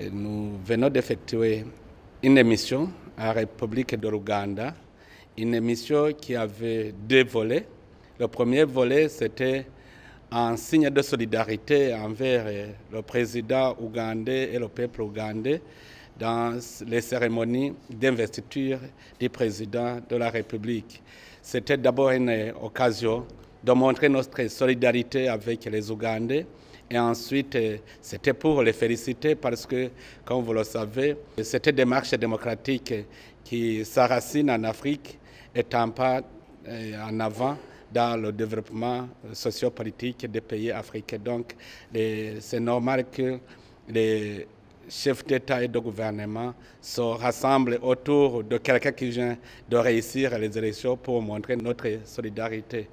Nous venons d'effectuer une émission à la République de l'Ouganda, une émission qui avait deux volets. Le premier volet, c'était un signe de solidarité envers le président ougandais et le peuple ougandais dans les cérémonies d'investiture du président de la République. C'était d'abord une occasion de montrer notre solidarité avec les Ougandais. Et ensuite, c'était pour les féliciter parce que, comme vous le savez, cette démarche démocratique qui s'enracine en Afrique est un pas en avant dans le développement sociopolitique des pays africains. Donc, c'est normal que les chefs d'État et de gouvernement se rassemblent autour de quelqu'un qui vient de réussir les élections pour montrer notre solidarité.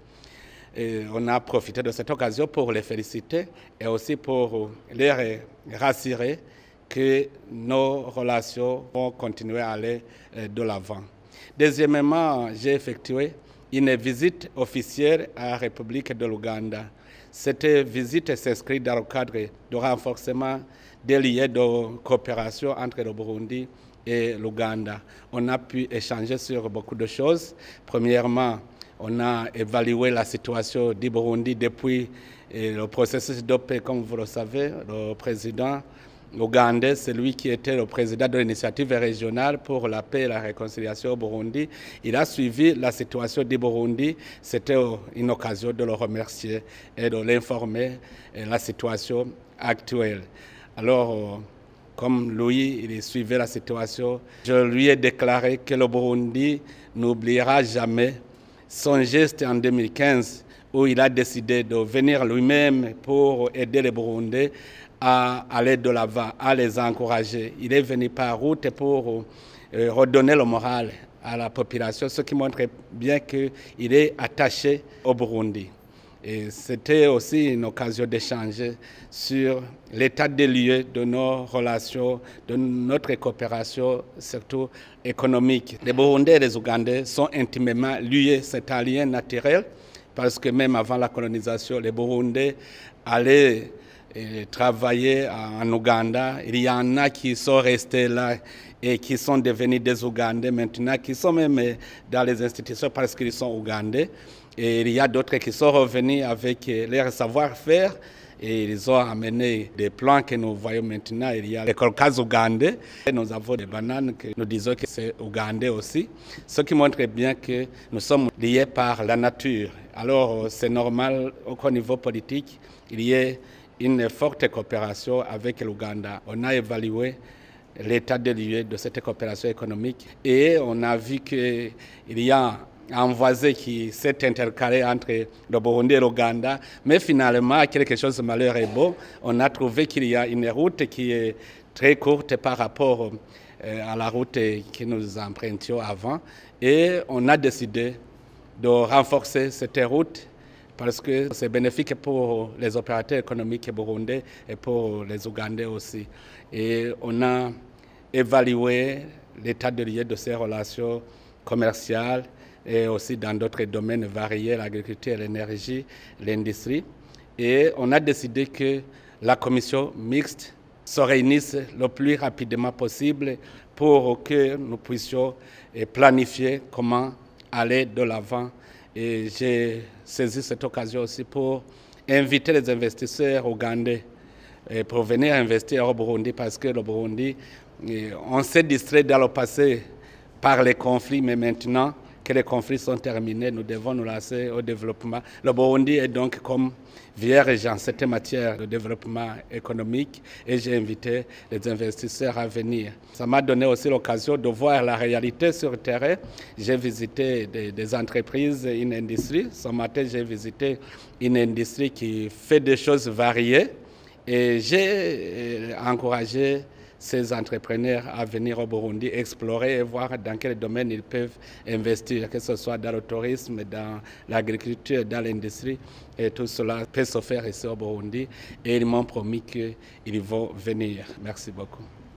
Et on a profité de cette occasion pour les féliciter et aussi pour les rassurer que nos relations vont continuer à aller de l'avant. Deuxièmement, j'ai effectué une visite officielle à la République de l'Ouganda. Cette visite s'inscrit dans le cadre du renforcement des liens de coopération entre le Burundi et l'Ouganda. On a pu échanger sur beaucoup de choses. Premièrement, on a évalué la situation du Burundi depuis le processus de paix. Comme vous le savez, le président ougandais, c'est lui qui était le président de l'initiative régionale pour la paix et la réconciliation au Burundi. Il a suivi la situation du Burundi. C'était une occasion de le remercier et de l'informer de la situation actuelle. Alors, comme lui, il suivait la situation, je lui ai déclaré que le Burundi n'oubliera jamais son geste en 2015 où il a décidé de venir lui-même pour aider les Burundais à aller de l'avant, à les encourager. Il est venu par route pour redonner le moral à la population, ce qui montre bien qu'il est attaché au Burundi. Et c'était aussi une occasion d'échanger sur l'état des lieux de nos relations, de notre coopération, surtout économique. Les Burundais et les Ougandais sont intimement liés, c'est un lien naturel, parce que même avant la colonisation, les Burundais allaient travailler en Ouganda. Il y en a qui sont restés là et qui sont devenus des Ougandais maintenant, qui sont même dans les institutions parce qu'ils sont Ougandais. Et il y a d'autres qui sont revenus avec leur savoir-faire et ils ont amené des plants que nous voyons maintenant. Il y a les colcas ougandais. Nous avons des bananes que nous disons que c'est ougandais aussi. Ce qui montre bien que nous sommes liés par la nature. Alors c'est normal qu'au niveau politique, il y ait une forte coopération avec l'Ouganda. On a évalué l'état des lieux de cette coopération économique et on a vu qu'il y a un voisin qui s'est intercalé entre le Burundi et l'Ouganda, mais finalement, quelque chose de malheur est beau. On a trouvé qu'il y a une route qui est très courte par rapport à la route que nous empruntions avant et on a décidé de renforcer cette route parce que c'est bénéfique pour les opérateurs économiques burundais et pour les Ougandais aussi. Et on a évalué l'état de lieu de ces relations commerciales et aussi dans d'autres domaines variés, l'agriculture, l'énergie, l'industrie. Et on a décidé que la commission mixte se réunisse le plus rapidement possible pour que nous puissions planifier comment aller de l'avant. Et j'ai saisi cette occasion aussi pour inviter les investisseurs ougandais pour venir investir au Burundi parce que le Burundi, on s'est distrait dans le passé par les conflits, mais maintenant que les conflits sont terminés, nous devons nous lancer au développement. Le Burundi est donc comme vierge en cette matière de développement économique et j'ai invité les investisseurs à venir. Ça m'a donné aussi l'occasion de voir la réalité sur le terrain. J'ai visité des entreprises, une industrie. Ce matin, j'ai visité une industrie qui fait des choses variées et j'ai encouragé ces entrepreneurs à venir au Burundi, explorer et voir dans quel domaine ils peuvent investir, que ce soit dans le tourisme, dans l'agriculture, dans l'industrie. Et tout cela peut se faire ici au Burundi. Et ils m'ont promis qu'ils vont venir. Merci beaucoup.